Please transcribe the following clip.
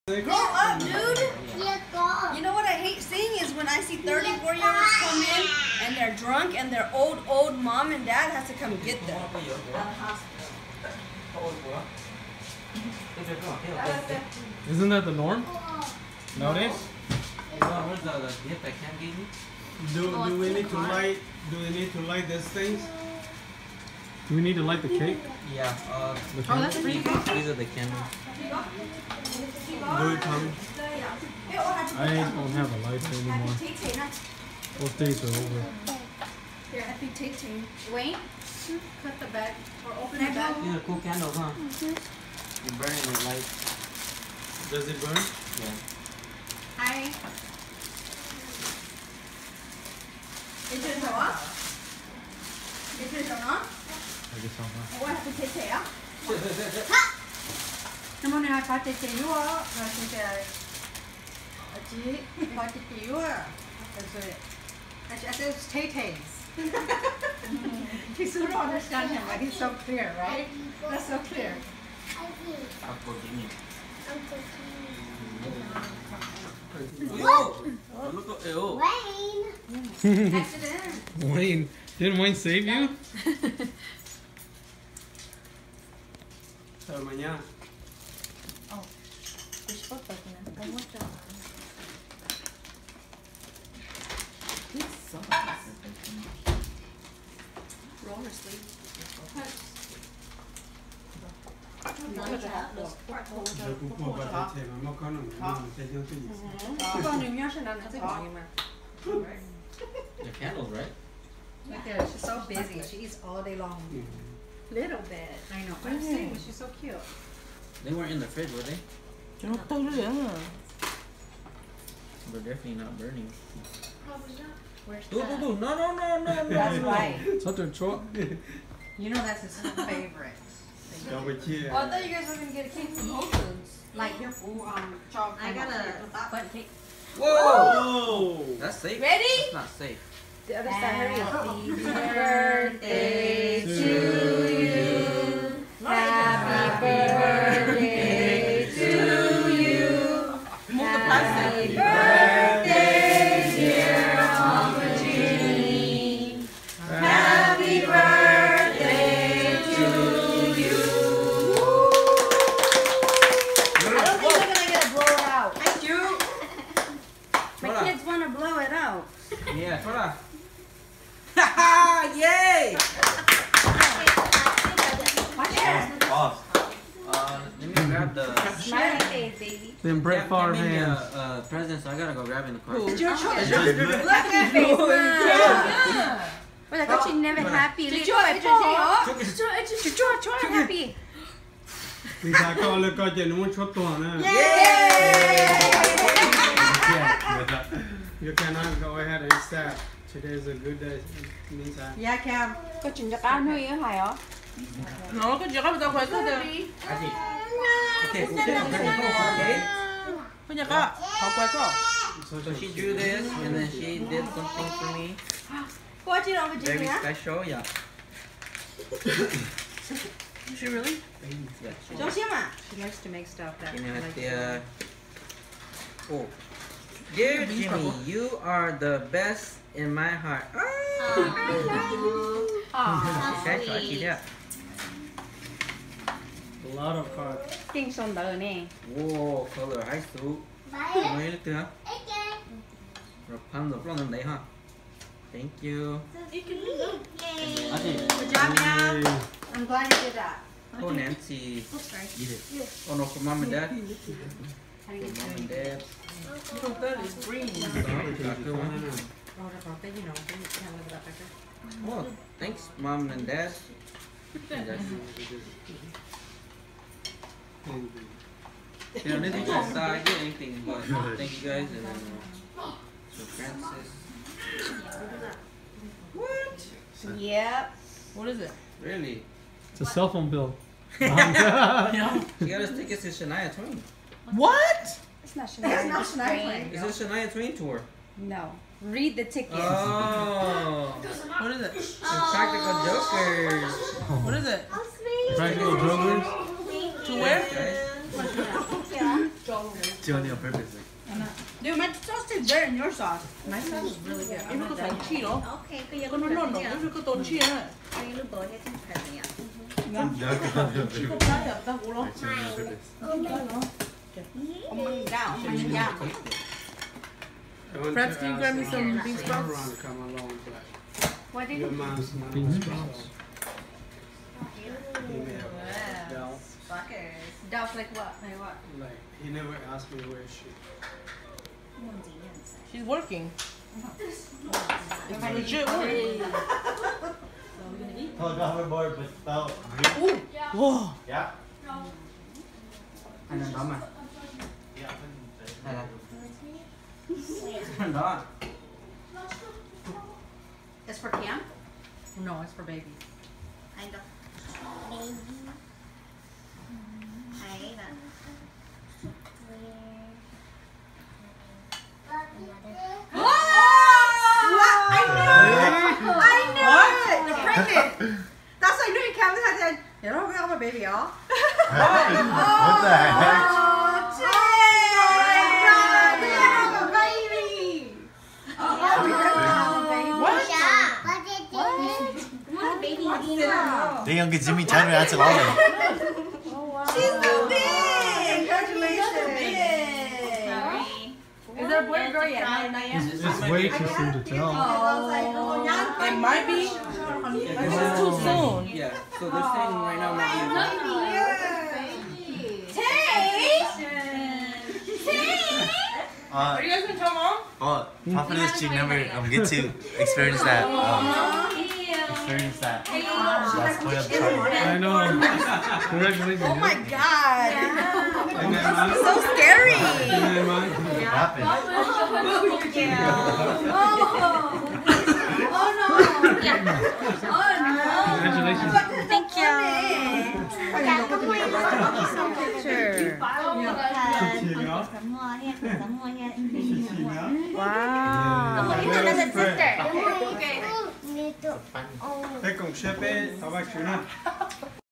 Grow up, dude. You know what I hate seeing is when I see 34-year-olds come in and they're drunk and their old mom and dad has to come get them. Isn't that the norm nowadays? Do we need to light? Do we need to light these things? Do we need to light the cake? Yeah. The Oh, that's pretty cool. These are the candles. Do it, Tommy. I don't have a lighter anymore. Those days are over. Here, happy Tay-Tay. Wayne, cut the bag or open the bag. These are cool candles, huh? You burn it with light. Does it burn? Yeah. Hi. Is it on? Is it on? I guess I'm not. What happy Tay-Tay á? Năm nay hai phải chạy yếu á, rồi chạy chị phải chạy yếu á, rồi I said Tay-Tays. He still don't understand him, but he's so clear, right? That's so clear. Wayne. Accident. Wayne, didn't Wayne save you? Hasta mañana. Roller sleeve. The candles, right? Look at her, she's so busy. She eats all day long. Little bit. I know. I'm saying, she's so cute. They weren't in the fridge, were they? They're definitely not burning. Where's No. That's right. Something short. You know that's his favorite. Double Oh, I cheer. thought you guys were gonna get a cake from Whole Foods. Like your chocolate. I got a button cake. Whoa! That's safe. Ready? That's not safe. The other side, hurry up. Happy birthday to you. Happy birthday to you. Happy birthday, dear Uncle Jimmy. Happy birthday to you. I don't think they're gonna get to blow it out. Thank you. My kids wanna blow it out. Yeah, Tora. Haha! Yay! Let me grab the. Smiley face, baby. Then Brett Favre Made me hands. a present, so I gotta go grab it in the car. Look at face, Mom. Well, I thought you never happy. Chuchu, happy. พี่ชายก็เลยก็จะนุ่งชุดตัวนะ You cannot go ahead and start. Today is a good day. Meantime. Yeah, Cam. Có chuyện cho ăn thôi hả hả? No, cái chuyện đó tao phải có được. Okay, Cái nhà có, học quay có. so she drew this, and then she did something for me. Có chị đâu với chị Very nhá? special, yeah. She really? Yeah. Cho xem à? She likes to make stuff that You know, like the, oh. Dear Jimmy, you are the best in my heart. I love you. Okay, so I keep that. A lot of cards. Kinh son đỡ nè. Whoa, color high suit. Mới được chưa? Rồi pump được luôn đấy ha. Thank you. Good job, Cam. I'm glad you did that. Oh, Nancy. Oops, sorry. Eat it. Oh no, for mom and dad. How do you get Mom and dad. That is green. Oh, got good one. Oh, that's all. You know, can you live it up like that? Oh, thanks, mom and dad. Thank you. You don't need to just get anything, but thank you guys. And so Francis. What? Yep. What is it? Really? It's a cell phone bill. You got us tickets to Shania Twain. What? It's not Shania. It's not it's Shania Rain. Twain. Is this Shania Twain tour? No. Read the ticket. Oh. What is it? Practical Jokers. What is it? Practical Jokers. To where? Guys. Yeah. Doing it on purpose. Dude, my sauce is better than your sauce. My sauce is really good. Em có phải chi đó. Ok, bây giờ Con nó ngon nó có tốn chi nữa. Cái lúc bố sẽ chỉnh phải gì ạ? Chỉ có ba giờ ta cũng lo. I'm down. I'm down. Perhaps can you grab me some bean sprouts? Come along, but What did your mom's not Bean special. sprouts. He may have doubt. Fuckers. Doubts like what? Like what? Like he never asked me where she. She's working. It's legit work. Thôi cho hoverboard but tao. Whoa. Dạ. Anh ăn đó mà. Đây là. Ăn đó. It's for Cam? No, it's for baby. Anh đâu? Baby. Ấy là. I knew it! You're pregnant! That's why I knew you Cam had you don't have a baby, y'all. What the heck? Oh, God! We have a baby! What? Baby. They gonna get Jimmy Tanner out to all of them. She's so big! Congratulations! Sorry. Is there a boy or girl yet? Not yet. It's way too soon to tell. It might be. It's just too soon. Yeah. So they're saying right now maybe. Are you guys gonna tell mom? Oh, after this, she never get to experience that. Experience that. That's point of the I know. Congratulations. Oh my god. And then mom. So scary. And then mom. What happened? Congratulations. Thank you. Picture. Wow. Thế cùng sếp ấy, tao bác chú nào.